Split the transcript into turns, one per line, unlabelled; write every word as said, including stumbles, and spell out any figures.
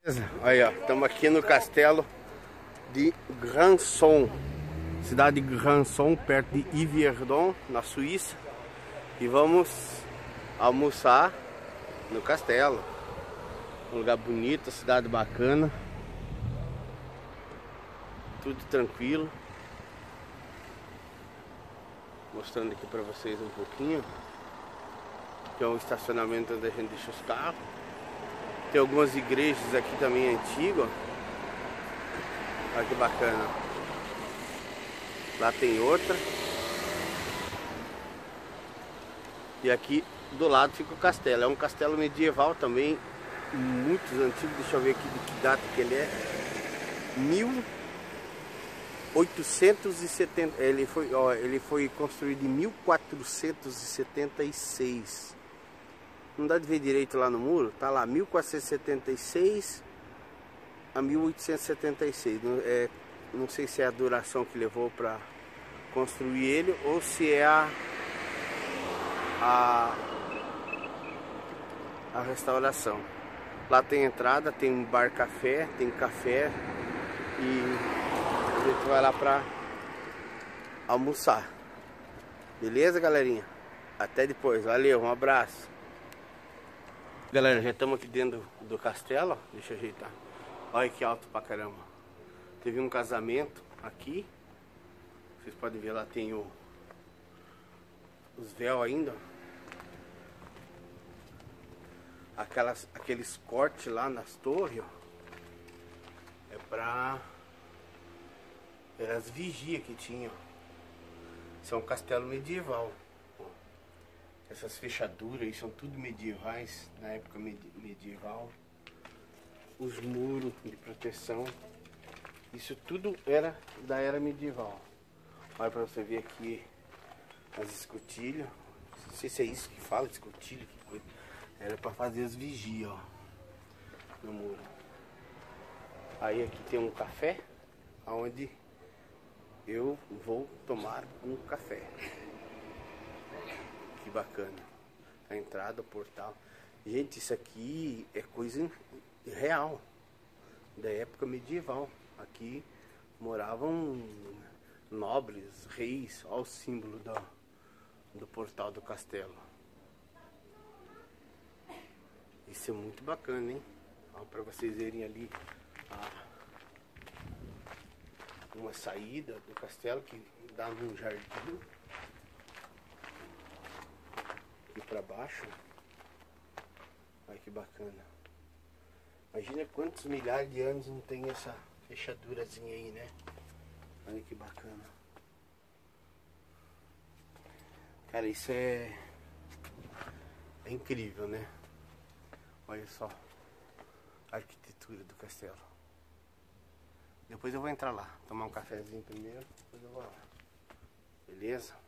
Olha, estamos aqui no castelo de Grandson, cidade de Grandson, perto de Yverdon, na Suíça. E vamos almoçar no castelo. Um lugar bonito, cidade bacana. Tudo tranquilo. Mostrando aqui para vocês um pouquinho. Aqui é um estacionamento onde a gente deixa os carros. Tem algumas igrejas aqui também antigas. Olha que bacana. Lá tem outra. E aqui do lado fica o castelo. É um castelo medieval também, muito antigo. Deixa eu ver aqui de que data que ele é. mil oitocentos e setenta. Ele foi, ó, ele foi construído em mil quatrocentos e setenta e seis. Não dá de ver direito lá no muro. Tá lá, mil quatrocentos e setenta e seis a mil oitocentos e setenta e seis. Não, é, não sei se é a duração que levou para construir ele ou se é a, a a restauração. Lá tem entrada, tem um bar café, tem café e a gente vai lá para almoçar. Beleza, galerinha? Até depois. Valeu, um abraço. Galera, já estamos aqui dentro do castelo, ó. Deixa eu ajeitar. Olha que alto pra caramba. Teve um casamento aqui. Vocês podem ver lá, tem o, os véus ainda. Aquelas, aqueles cortes lá nas torres, ó. É pra... Era as vigias que tinham. Isso é um castelo medieval. Essas fechaduras aí são tudo medievais, na época medieval. Os muros de proteção, isso tudo era da era medieval. Olha pra você ver aqui as escotilhas. Não sei se é isso que fala, escotilha, que coisa. Era pra fazer as vigias, ó, no muro. Aí aqui tem um café, onde eu vou tomar um café. Que bacana. A entrada, o portal. Gente, isso aqui é coisa real. Da época medieval. Aqui moravam nobres, reis. Olha o símbolo do, do portal do castelo. Isso é muito bacana, hein? Ó, pra vocês verem ali a, uma saída do castelo que dá num jardim. Para baixo. Olha que bacana. Imagina quantos milhares de anos não tem essa fechadurazinha aí, né? Olha que bacana. Cara, isso é é incrível, né? Olha só a arquitetura do castelo. Depois eu vou entrar lá, tomar um cafezinho primeiro, depois eu vou lá. Beleza?